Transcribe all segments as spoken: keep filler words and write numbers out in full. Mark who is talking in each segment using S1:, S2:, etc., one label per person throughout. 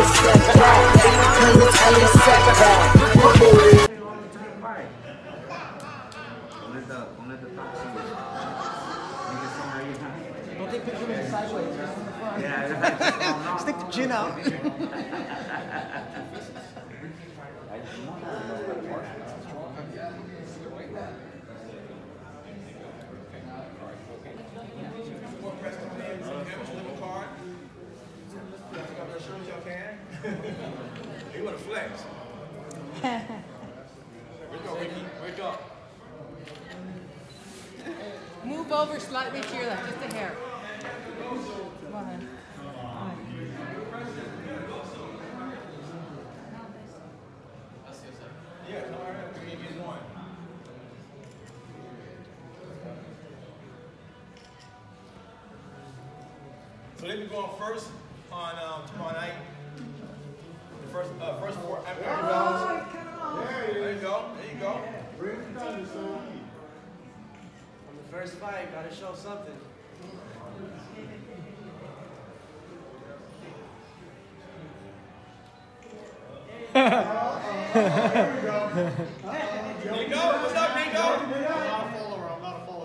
S1: a step back. Can you tell you step back?
S2: Don't take pictures of me sideways.
S3: Yeah,
S2: stick the chin out.
S3: You want to flex? Wake up, Ricky. Wake up.
S4: Move over slightly to your left, just a hair. Come on.
S3: Yeah, come on. Give me this one. So let me go on first on um, tomorrow night. The first, uh, first four after rounds. There you go. There you go. Bring it down, son.
S2: On the first fight, gotta show something.
S3: There you go. What's up, Nico?
S5: I'm not a follower. I'm not a follower.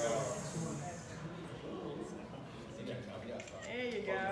S4: There you go.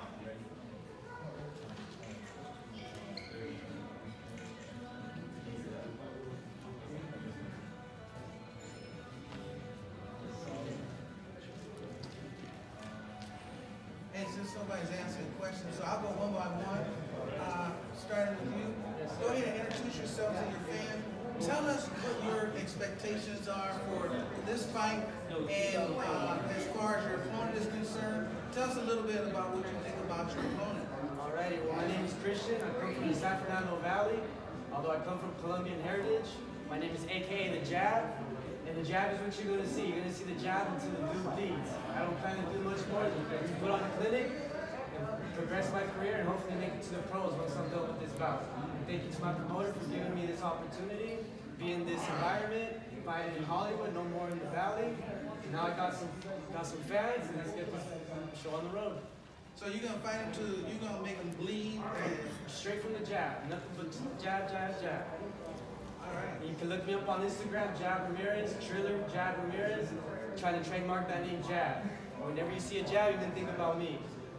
S5: And since nobody's answering questions, so I'll go one by one. Uh, starting with you. Go ahead and introduce yourself to your fan. Tell us what your expectations are for this fight, and uh, as far as your opponent is concerned, tell us a little bit about what you think about your opponent.
S2: Alrighty, well, my name is Christian. I come from the San Fernando Valley. Although I come from Colombian heritage, my name is A K A The Jab. And the jab is what you're going to see. You're going to see the jab until the dude bleeds. I don't plan to do much more than to put on a clinic, progress my career, and hopefully make it to the pros once I'm done with this bout. Thank you to my promoter for giving me this opportunity, be in this environment, fighting in Hollywood, no more in the Valley. And now I got some got some fans, and let's get this show on the road.
S5: So you're gonna fight him to, you're gonna make him bleed. And
S2: straight from the jab, nothing but jab, jab, jab.
S5: All right.
S2: You can look me up on Instagram, Jab Ramirez, Triller Jab Ramirez. Try to trademark that name, Jab. Whenever you see a jab, you can think about me.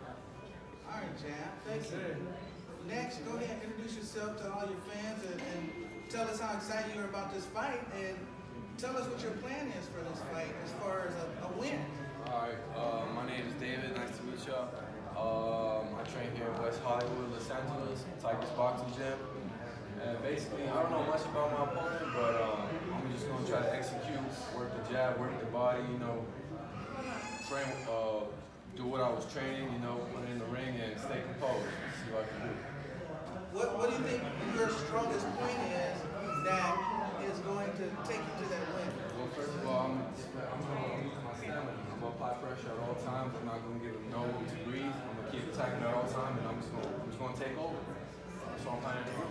S5: All right, Jab. Thank you. Next, go ahead and introduce yourself to all your fans and, and tell us how excited you are about this fight, and tell us what your plan is for this fight as far as a, a win.
S6: All right, uh, my name is David. Nice to meet y'all. Um, I train here in West Hollywood, Los Angeles, Tigers Boxing Gym. And basically, I don't know much about my opponent, but um, I'm just going to try to execute, work the jab, work the body, you know, train, uh, do what I was training, you know, put it in the ring and stay composed and see what I can do.
S5: What, what do you think your strongest point is that is going to take you to that win?
S6: Well, first of all, I'm, I'm going to use my stamina. I'm going to apply pressure at all times. I'm not going to give him no room to breathe. I'm going to keep attacking at all times, and I'm just going to, I'm just going to take over. That's all I'm planning to do.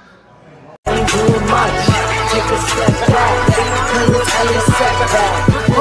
S1: Ain't doing much. Take a step back. Can you tell you step back?